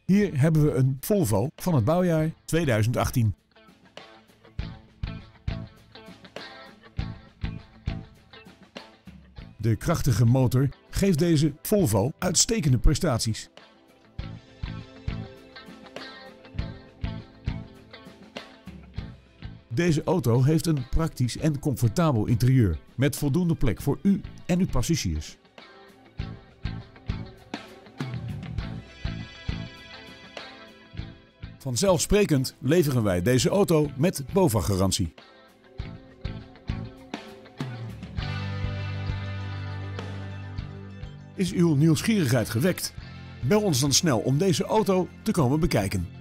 Hier hebben we een Volvo van het bouwjaar 2018. De krachtige motor geeft deze Volvo uitstekende prestaties. Deze auto heeft een praktisch en comfortabel interieur met voldoende plek voor u en uw passagiers. Vanzelfsprekend leveren wij deze auto met BOVAG-garantie. Is uw nieuwsgierigheid gewekt? Bel ons dan snel om deze auto te komen bekijken.